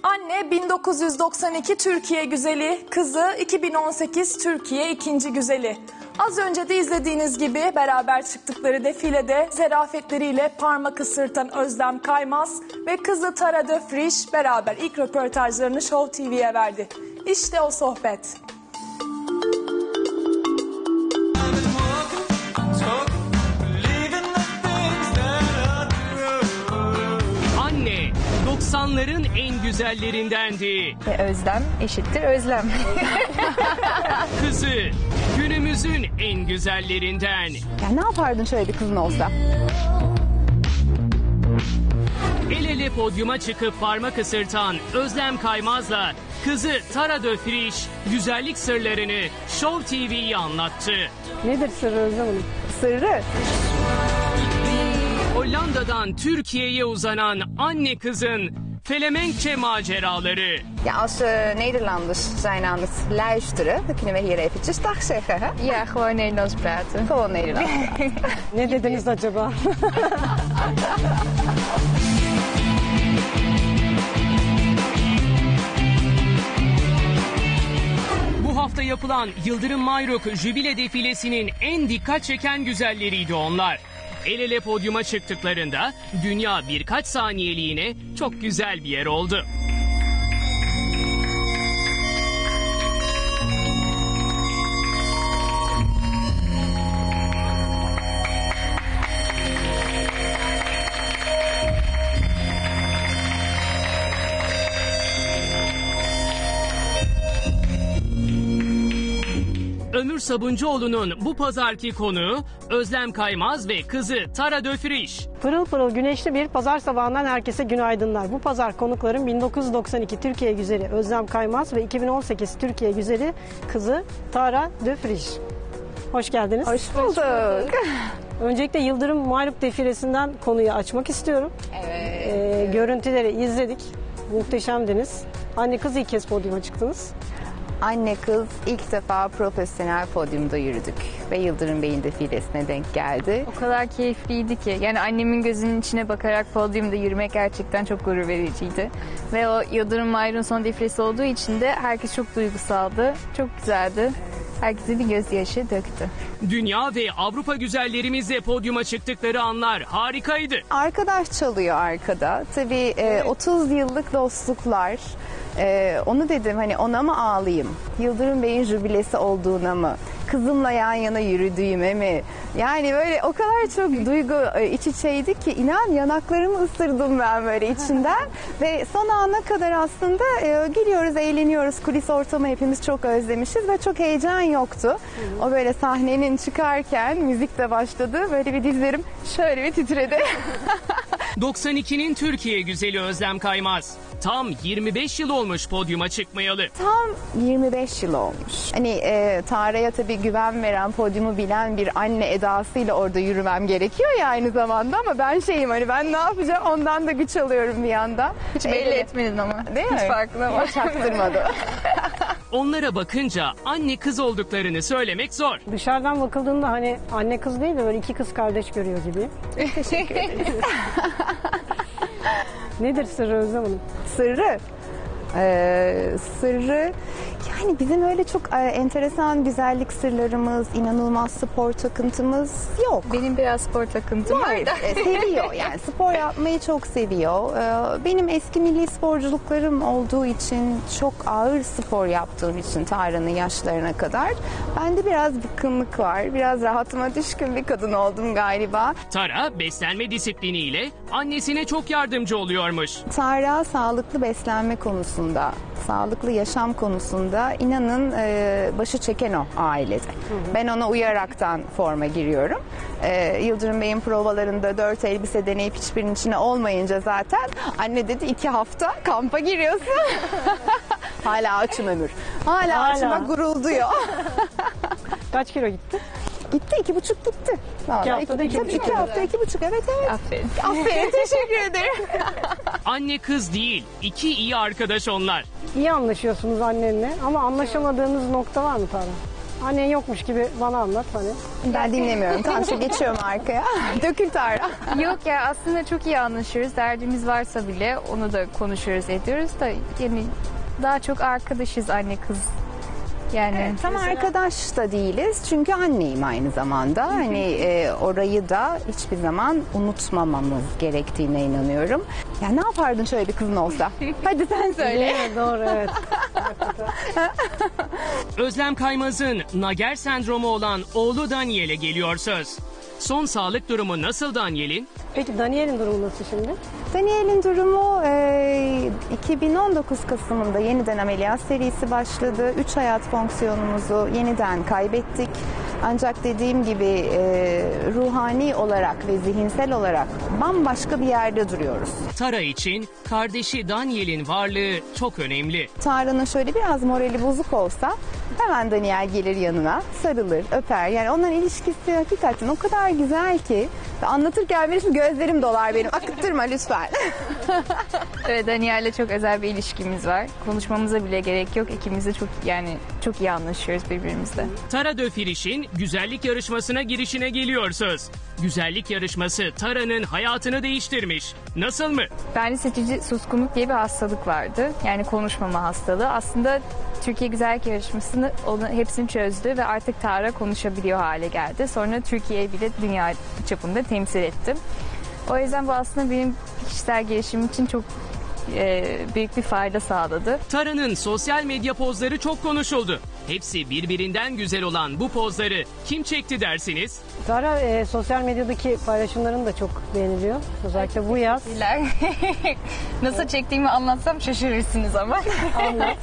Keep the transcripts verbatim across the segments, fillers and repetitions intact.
Anne bin dokuz yüz doksan iki Türkiye güzeli, kızı iki bin on sekiz Türkiye ikinci güzeli. Az önce de izlediğiniz gibi beraber çıktıkları defilede zarafetleriyle parmak ısırtan Özlem Kaymaz ve kızı Tara De Vries beraber ilk röportajlarını Show T V'ye verdi. İşte o sohbet. Anne, doksanların en güzellerindendi. Ve Özlem eşittir Özlem. Kızı, günümüzün en güzellerinden. Ya ne yapardın şöyle bir kızın olsa? El ele podyuma çıkıp parmak ısırtan Özlem Kaymaz'la kızı Tara De Vries güzellik sırlarını Show T V'ye anlattı. Nedir sırrı Özlem Hanım? Sırrı. Hollanda'dan Türkiye'ye uzanan anne kızın Felemenkçe maceraları. Ja, als uh, Nederlanders zijn aan het luisteren, dan kunnen we hier eventjes dag zeggen. Hè? Ja, gewoon Nederlands praten. Gewoon Nederlands praten. Ne dediniz acaba? Bu hafta yapılan Yıldırım Mayruk Jübile Defilesi'nin en dikkat çeken güzelleriydi onlar. El ele podyuma çıktıklarında dünya birkaç saniyeliğine çok güzel bir yer oldu. Ömür Sabuncuoğlu'nun bu pazarki konuğu Özlem Kaymaz ve kızı Tara De Vries. Pırıl pırıl güneşli bir pazar sabahından herkese günaydınlar. Bu pazar konuklarım bin dokuz yüz doksan iki Türkiye güzeli Özlem Kaymaz ve iki bin on sekiz Türkiye güzeli kızı Tara De Vries. Hoş geldiniz. Hoş bulduk. Öncelikle Yıldırım Mayruk defilesinden konuyu açmak istiyorum. Evet. Ee, görüntüleri izledik. Muhteşemdiniz. Anne kız ilk kez podyuma çıktınız. Anne kız ilk defa profesyonel podyumda yürüdük ve Yıldırım Bey'in defilesine denk geldi. O kadar keyifliydi ki. Yani annemin gözünün içine bakarak podyumda yürümek gerçekten çok gurur vericiydi. Ve o Yıldırım Mayruk'un son defilesi olduğu için de herkes çok duygusaldı. Çok güzeldi. Herkese bir gözyaşı döktü. Dünya ve Avrupa güzellerimizle podyuma çıktıkları anlar harikaydı. Arkadaş çalıyor arkada. Tabii e, otuz yıllık dostluklar. E, onu dedim hani ona mı ağlayayım? Yıldırım Bey'in jübilesi olduğuna mı? Kızımla yan yana yürüdüğüme mi? Yani böyle o kadar çok duygu e, iç içeydi ki inan yanaklarımı ısırdım ben böyle içinden. Ve son ana kadar aslında e, geliyoruz, eğleniyoruz. Kulis ortamı hepimiz çok özlemişiz ve çok heyecan yoktu. O böyle sahnenin çıkarken müzik de başladı. Böyle bir dizlerim şöyle bir titredi. doksan ikinin Türkiye güzeli Özlem Kaymaz. Tam yirmi beş yıl olmuş podyuma çıkmayalı. Tam yirmi beş yıl olmuş. Hani e, Tara'ya tabii güven veren, podyumu bilen bir anne edasıyla orada yürümem gerekiyor ya aynı zamanda ama ben şeyim hani ben ne yapacağım ondan da güç alıyorum bir yandan. Hiç belli Evet. etmedin ama. Değil mi? Hiç farklı ama. Hiç çaktırmadı. Onlara bakınca anne kız olduklarını söylemek zor. Dışarıdan bakıldığında hani anne kız değil de böyle iki kız kardeş görüyor gibi. Teşekkür ederim. Nedir sırrı Özlem Hanım? Sırrı. Ee, sırrı yani bizim öyle çok e, enteresan güzellik sırlarımız, inanılmaz spor takıntımız yok. Benim biraz spor takıntım var Var, da. e, seviyor yani spor yapmayı çok seviyor. Ee, Benim eski milli sporculuklarım olduğu için çok ağır spor yaptığım için Tara'nın yaşlarına kadar bende biraz bıkkınlık var. Biraz rahatıma düşkün bir kadın oldum galiba. Tara beslenme disipliniyle annesine çok yardımcı oluyormuş. Tara sağlıklı beslenme konusunda, sağlıklı yaşam konusunda inanın e, başı çeken o ailede. Hı hı. Ben ona uyaraktan forma giriyorum. E, Yıldırım Bey'in provalarında dört elbise deneyip hiçbirinin içine olmayınca zaten anne dedi iki hafta kampa giriyorsun. Hala açım ömür. Hala, Hala. açıma gurulduyor. Kaç kilo gitti? Gitti iki buçuk gitti. Vallahi İki haftada iki tabii buçuk iki kilo. hafta iki buçuk evet evet. Aferin. Aferin teşekkür ederim. Anne kız değil, iki iyi arkadaş onlar. İyi anlaşıyorsunuz annenle ama anlaşamadığınız nokta var mı Tara? Annen yokmuş gibi bana anlat hani. Ben dinlemiyorum. Tamam şu geçiyorum arkaya. Dökül Tara. Yok ya, aslında çok iyi anlaşıyoruz. Derdimiz varsa bile onu da konuşuyoruz, ediyoruz da yani daha çok arkadaşız anne kız. Yani Tam arkadaş da değiliz çünkü anneyim aynı zamanda. Hani e, orayı da hiçbir zaman unutmamamız gerektiğine inanıyorum. Ya ne yapardın şöyle bir kızın olsa? Hadi sen söyle. Evet, doğru evet. Özlem Kaymaz'ın Nager sendromu olan oğlu Daniel'e geliyor söz. Son sağlık durumu nasıl Daniel'in? Peki Daniel'in durumu nasıl şimdi? Daniel'in durumu e, iki bin on dokuz Kasım'ında yeniden ameliyat serisi başladı. Üç hayat fonksiyonumuzu yeniden kaybettik. Ancak dediğim gibi e, ruhani olarak ve zihinsel olarak bambaşka bir yerde duruyoruz. Tara için kardeşi Daniel'in varlığı çok önemli. Tara'nın şöyle biraz morali bozuk olsa hemen Daniel gelir yanına, sarılır, öper. Yani onların ilişkisi hakikaten o kadar güzel ki anlatırken benim gözlerim dolar benim. Akıttırma lütfen. evet, Daniel'le çok özel bir ilişkimiz var. Konuşmamıza bile gerek yok. İkimiz de çok yani çok iyi anlaşıyoruz birbirimizle. Tara Döfiriş'in güzellik yarışmasına girişine geliyor söz. Güzellik yarışması Tara'nın hayatını değiştirmiş. Nasıl mı? Bende seçici suskunluk diye bir hastalık vardı. Yani konuşmama hastalığı. Aslında Türkiye Güzellik Yarışması'nı onu hepsini çözdü ve artık Tara konuşabiliyor hale geldi. Sonra Türkiye'yi bile dünya çapında temsil ettim. O yüzden bu aslında benim kişisel gelişimim için çok e, büyük bir fayda sağladı. Tara'nın sosyal medya pozları çok konuşuldu. Hepsi birbirinden güzel olan bu pozları kim çekti dersiniz? Tara e, sosyal medyadaki paylaşımların da çok beğeniliyor. Özellikle bu yaz. Nasıl çektiğimi anlatsam şaşırırsınız ama. Anlat.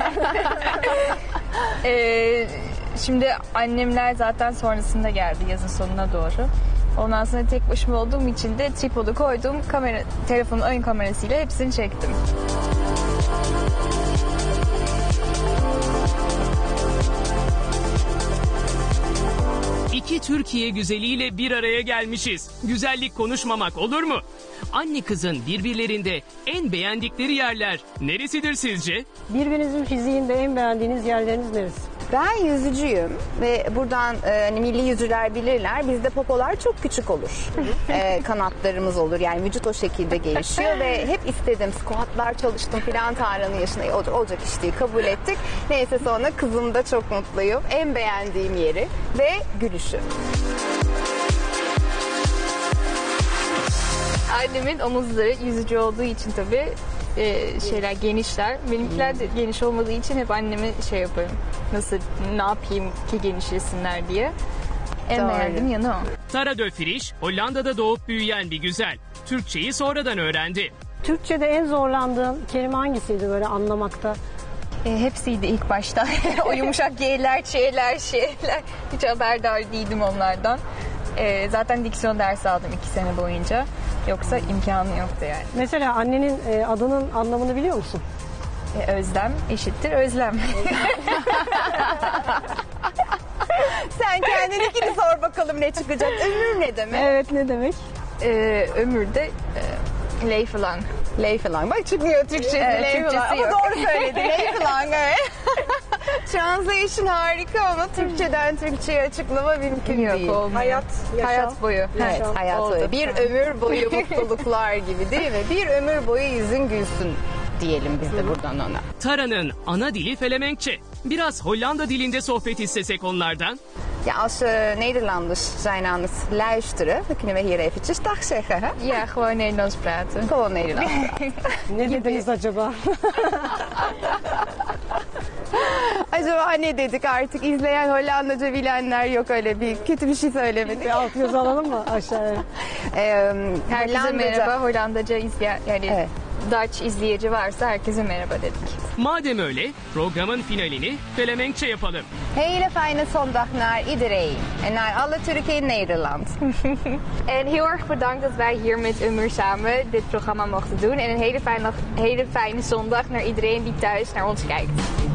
Ee, şimdi annemler zaten sonrasında geldi yazın sonuna doğru. Ondan sonra tek başıma olduğum için de tripodu koydum. Kamera, telefonun ön kamerasıyla hepsini çektim. İki Türkiye güzeliyle bir araya gelmişiz. Güzellik konuşmamak olur mu? Anne kızın birbirlerinde en beğendikleri yerler neresidir sizce? Birbirinizin fiziğinde en beğendiğiniz yerleriniz neresi? Ben yüzücüyüm ve buradan e, hani milli yüzücüler bilirler. Bizde popolar çok küçük olur. E, kanatlarımız olur. Yani vücut o şekilde gelişiyor ve hep istedim. Squatlar çalıştım filan Tara'nın yaşına. Olacak, olacak iş değil. Kabul ettik. Neyse sonra kızımda çok mutluyum. En beğendiğim yeri ve gülüşü. Annemin omuzları yüzücü olduğu için tabii e, şeyler genişler. Benimkiler de geniş olmadığı için hep anneme şey yaparım. Nasıl, ne yapayım ki genişlesinler diye. En Doğru. beğendiğim yanı o. Tara Döfiriş, Hollanda'da doğup büyüyen bir güzel. Türkçeyi sonradan öğrendi. Türkçe'de en zorlandığın kelime hangisiydi böyle anlamakta? E, hepsiydi ilk başta. O yumuşak G'ler, Ç'ler, Ş'ler. Hiç haberdar değildim onlardan. E, zaten diksiyon dersi aldım iki sene boyunca. Yoksa imkanı yoktu yani. Mesela annenin e, adının anlamını biliyor musun? E, özlem eşittir özlem. Sen kendininkini sor bakalım ne çıkacak. Ömür ne demek? Evet, ne demek? e, ömür de e, Leyfilan. Leyfilang. Bak çıkmıyor Türkçesi. Evet, Leyfilang. Türkçesi Ama yok. doğru söyledi. Leyfilang evet. Translation harika ama Türkçeden Türkçe'ye açıklama mümkün Yok, değil. olmuyor. Hayat, yaşam. Hayat boyu. Evet, Yaşam. hayat Oldu. boyu. Bir ömür boyu mutluluklar gibi değil mi? Bir ömür boyu yüzün gülsün diyelim biz de buradan ona. Tara'nın ana dili Felemenkçe. Biraz Hollanda dilinde sohbet istesek onlardan. Ja, als uh, Nederlanders zijn aan het luisteren, dan kunnen we hier eventjes dag zeggen. Hè? Ya, gewoon Nederlands praten. Gewoon Nederlands. Ne dediniz acaba? Acaba ne dedik artık? İzleyen Hollandaca bilenler yok, öyle bir kötü bir şey söylemedik. Bir alt yazı alalım mı aşağıya? Ee, Herkese Hollandaca- merhaba. Hollandaca izleyen, yani Evet. Dutch izleyici varsa herkese merhaba dedik. Madem öyle, programın finalini Felemenkçe yapalım. Hele fijne zondag naar iedereen. En naar alle Turken in Nederland. En heel erg bedankt dat wij hier met Umur samen dit programma mochten doen. En een hele fijne, hele fijne zondag naar iedereen die thuis naar ons kijkt.